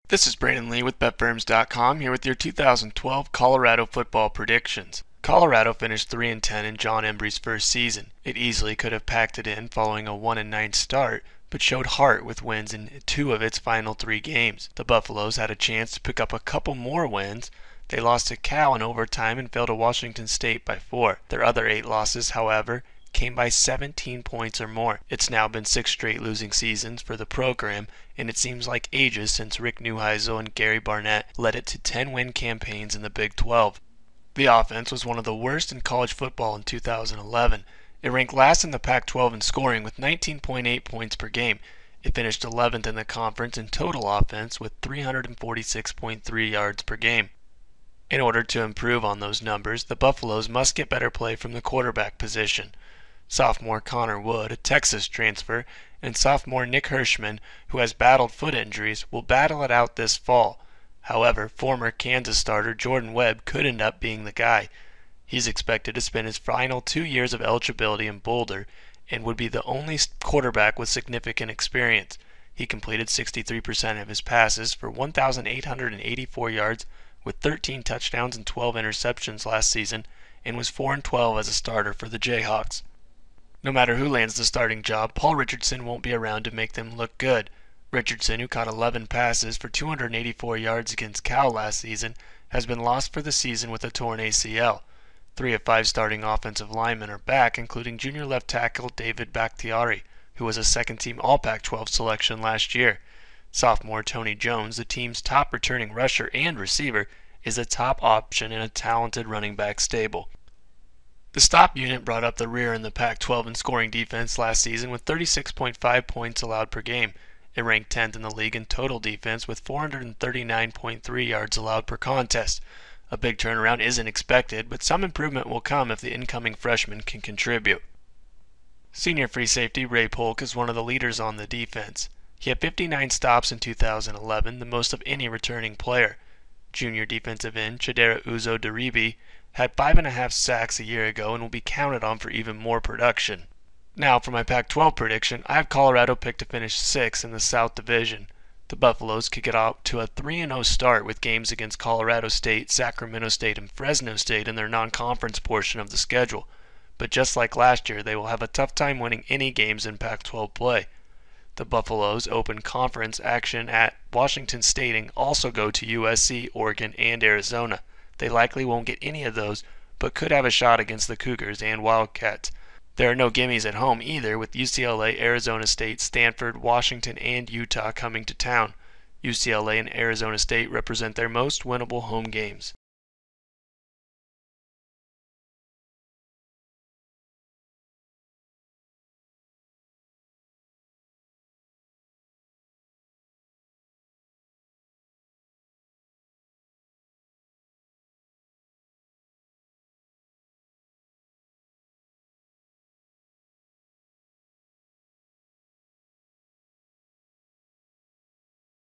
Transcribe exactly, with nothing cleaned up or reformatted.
This is Brandon Lee with Bet Firms dot com here with your two thousand twelve Colorado football predictions. Colorado finished three and ten in John Embry's first season. It easily could have packed it in following a one and nine start, but showed heart with wins in two of its final three games. The Buffaloes had a chance to pick up a couple more wins. They lost to Cal in overtime and fell to Washington State by four. Their other eight losses, however, came by seventeen points or more. It's now been six straight losing seasons for the program, and it seems like ages since Rick Neuheisel and Gary Barnett led it to ten win campaigns in the Big twelve. The offense was one of the worst in college football in two thousand eleven. It ranked last in the Pac twelve in scoring with nineteen point eight points per game. It finished eleventh in the conference in total offense with three hundred forty-six point three yards per game. In order to improve on those numbers, the Buffaloes must get better play from the quarterback position. Sophomore Connor Wood, a Texas transfer, and sophomore Nick Hirschman, who has battled foot injuries, will battle it out this fall. However, former Kansas starter Jordan Webb could end up being the guy. He's expected to spend his final two years of eligibility in Boulder and would be the only quarterback with significant experience. He completed sixty-three percent of his passes for one thousand eight hundred eighty-four yards with thirteen touchdowns and twelve interceptions last season and was four and twelve as a starter for the Jayhawks. No matter who lands the starting job, Paul Richardson won't be around to make them look good. Richardson, who caught eleven passes for two hundred eighty-four yards against Cal last season, has been lost for the season with a torn A C L. Three of five starting offensive linemen are back, including junior left tackle David Bakhtiari, who was a second-team All Pac twelve selection last year. Sophomore Tony Jones, the team's top returning rusher and receiver, is a top option in a talented running back stable. The stop unit brought up the rear in the Pac twelve in scoring defense last season with thirty-six point five points allowed per game. It ranked tenth in the league in total defense with four hundred thirty-nine point three yards allowed per contest. A big turnaround isn't expected, but some improvement will come if the incoming freshman can contribute. Senior free safety Ray Polk is one of the leaders on the defense. He had fifty-nine stops in two thousand eleven, the most of any returning player. Junior defensive end Chidera Uzo-Diribi had five and a half sacks a year ago and will be counted on for even more production. Now for my Pac twelve prediction, I have Colorado picked to finish sixth in the South Division. The Buffaloes could get out to a three and oh start with games against Colorado State, Sacramento State, and Fresno State in their non-conference portion of the schedule. But just like last year, they will have a tough time winning any games in Pac twelve play. The Buffaloes open conference action at Washington State and also go to U S C, Oregon, and Arizona. They likely won't get any of those, but could have a shot against the Cougars and Wildcats. There are no gimmies at home either, with U C L A, Arizona State, Stanford, Washington, and Utah coming to town. U C L A and Arizona State represent their most winnable home games.